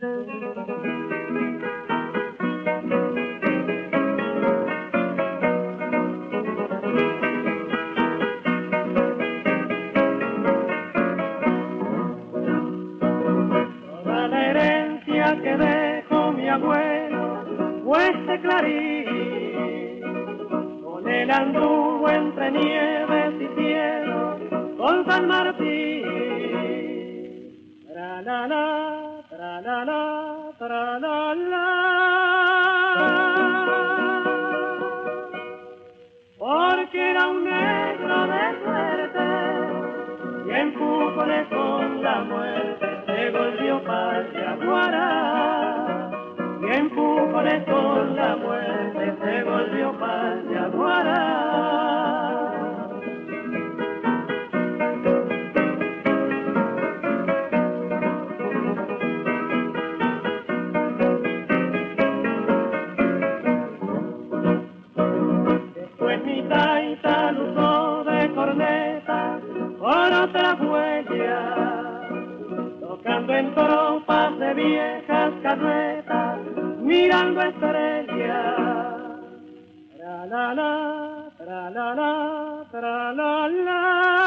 Toda la herencia que dejó mi abuelo fue este clarín. Con él anduvo entre nieves y cielos con San Martín. Tra-la-la, tra-la-la, tra-la-la. Porque era un negro de suerte y en fútbol con la muerte se volvió patria guará. Y en fútbol con la muerte se volvió patria guará. Después mi taita luzó de corneta por otra huella, tocando en tropas de viejas carretas, mirando estrellas. Tra-la-la, tra-la-la, tra-la-la.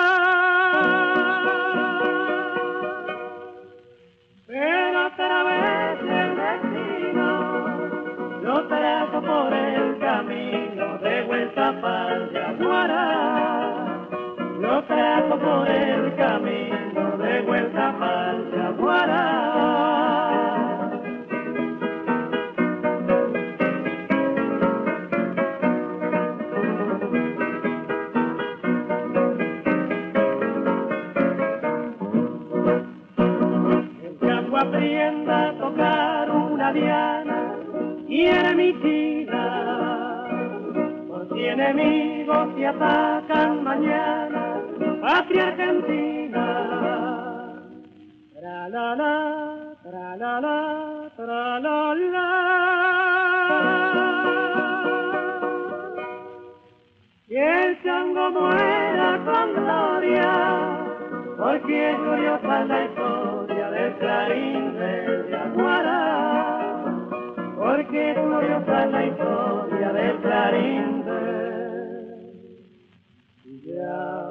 Pero otra vez el destino lo trajo por el camino de vuelta para Yaguará. Lo trajo por el camino de vuelta para Yaguará. El campo aprienda a tocar una diana y ermitina, por si enemigos se atacan mañana, patria argentina. Tra-la-la, tra-la-la, tra-la-la. Y el chango muera con gloria, porque es gloriosa la historia del Clarín del Yaguará. Porque es gloriosa la historia del Clarín del Yaguará.